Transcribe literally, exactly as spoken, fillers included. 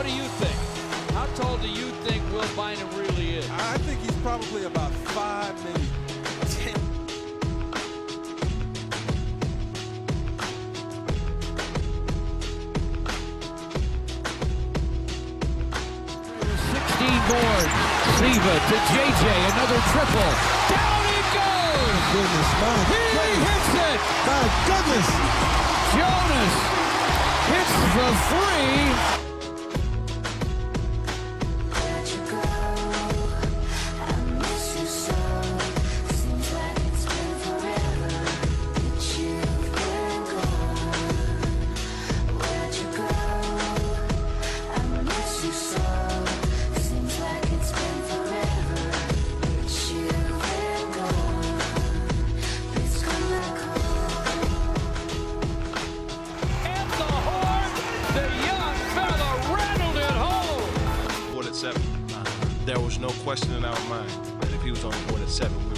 What do you think? How tall do you think Will Bynum really is? I think he's probably about five, maybe ten. sixteen boards. Siva to J J, another triple. Down he goes! Goodness, my he goodness. hits it! My goodness! Jonas hits the three. Seven. There was no question in our mind that if he was on the board at seven,